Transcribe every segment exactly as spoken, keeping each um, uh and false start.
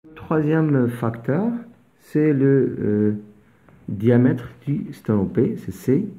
Troisième facteur, c'est le euh, diamètre du sténopé, c'est C.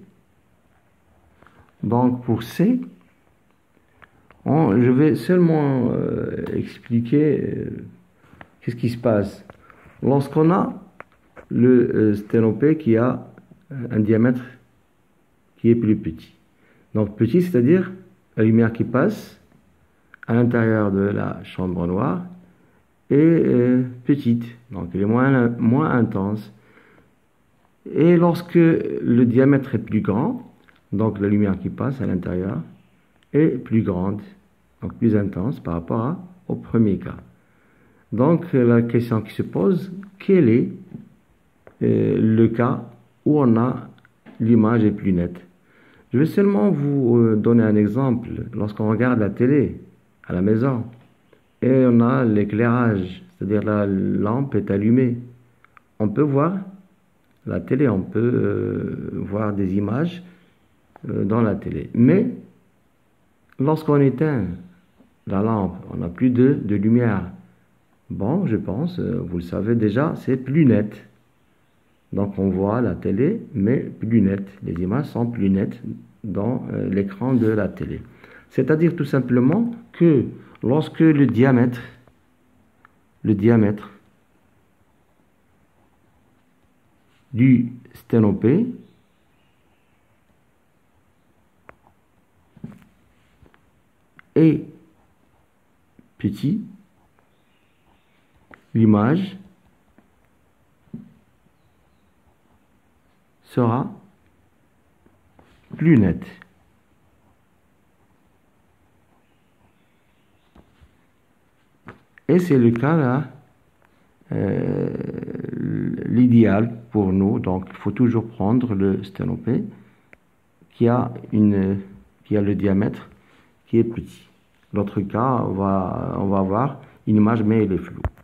Donc pour C, on, je vais seulement euh, expliquer euh, qu'est-ce qui se passe lorsqu'on a le euh, sténopé qui a un diamètre qui est plus petit. Donc petit, c'est-à-dire la lumière qui passe à l'intérieur de la chambre noire est euh, petite, donc elle est moins, moins intense. Et lorsque le diamètre est plus grand, donc la lumière qui passe à l'intérieur est plus grande, donc plus intense par rapport à, au premier cas. Donc la question qui se pose, quel est euh, le cas où on a l'image est plus nette? Je vais seulement vous euh, donner un exemple. Lorsqu'on regarde la télé à la maison et on a l'éclairage, c'est-à-dire la lampe est allumée, on peut voir la télé, on peut euh, voir des images euh, dans la télé. Mais lorsqu'on éteint la lampe, on n'a plus de, de lumière. Bon, je pense, euh, vous le savez déjà, c'est plus net. Donc on voit la télé, mais plus net. Les images sont plus nettes dans euh, l'écran de la télé. C'est-à-dire tout simplement que lorsque le diamètre, le diamètre du sténopé est petit, l'image sera plus nette. Et c'est le cas là, euh, l'idéal pour nous. Donc il faut toujours prendre le sténopé qui a, une, qui a le diamètre qui est petit. L'autre cas, on va, on va avoir une image mais elle est floue.